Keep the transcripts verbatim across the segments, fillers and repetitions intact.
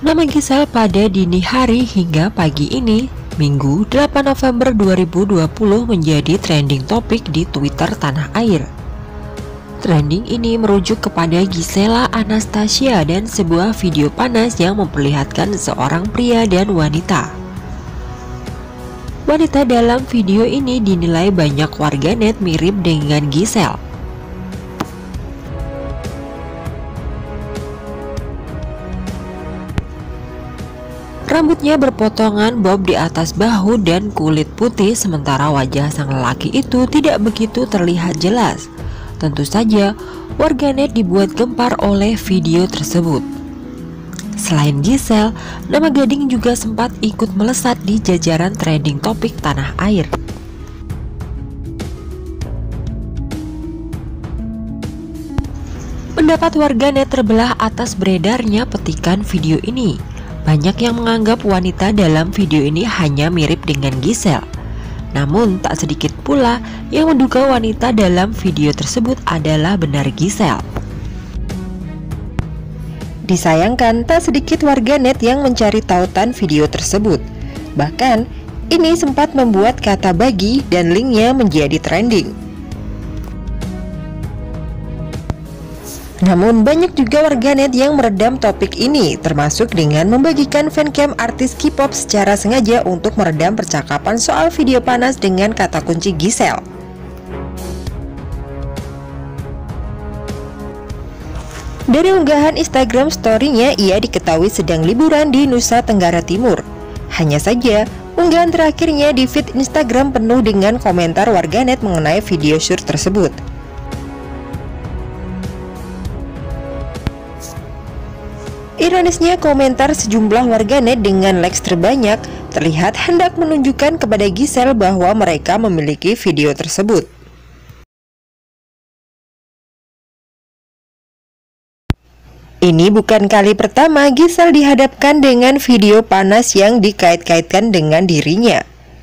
Nama Gisel pada dini hari hingga pagi ini, Minggu delapan November dua ribu dua puluh, menjadi trending topik di Twitter tanah air. Trending ini merujuk kepada Gisela Anastasia dan sebuah video panas yang memperlihatkan seorang pria dan wanita. Wanita dalam video ini dinilai banyak warganet mirip dengan Gisel. Rambutnya berpotongan bob di atas bahu dan kulit putih, sementara wajah sang lelaki itu tidak begitu terlihat jelas. Tentu saja, warganet dibuat gempar oleh video tersebut. Selain Gisel, nama gading juga sempat ikut melesat di jajaran trending topik tanah air. Pendapat warganet terbelah atas beredarnya petikan video ini. Banyak yang menganggap wanita dalam video ini hanya mirip dengan Gisel. Namun tak sedikit pula yang menduga wanita dalam video tersebut adalah benar Gisel. Disayangkan tak sedikit warganet yang mencari tautan video tersebut. Bahkan ini sempat membuat kata bagi dan linknya menjadi trending. Namun banyak juga warganet yang meredam topik ini, termasuk dengan membagikan fancam artis K-pop secara sengaja untuk meredam percakapan soal video panas dengan kata kunci Gisel. Dari unggahan Instagram story-nya, ia diketahui sedang liburan di Nusa Tenggara Timur. Hanya saja, unggahan terakhirnya di feed Instagram penuh dengan komentar warganet mengenai video shoot tersebut. Ironisnya, komentar sejumlah warganet dengan likes terbanyak terlihat hendak menunjukkan kepada Gisel bahwa mereka memiliki video tersebut. Ini bukan kali pertama Gisel dihadapkan dengan video panas yang dikait-kaitkan dengan dirinya.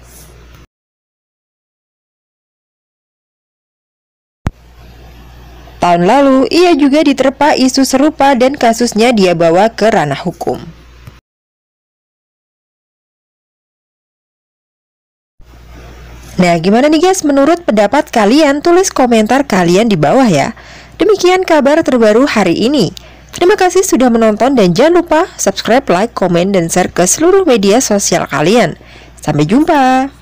Tahun lalu, ia juga diterpa isu serupa dan kasusnya dia bawa ke ranah hukum. Nah, gimana nih guys, menurut pendapat kalian? Tulis komentar kalian di bawah ya. Demikian kabar terbaru hari ini. Terima kasih sudah menonton dan jangan lupa subscribe, like, komen, dan share ke seluruh media sosial kalian. Sampai jumpa!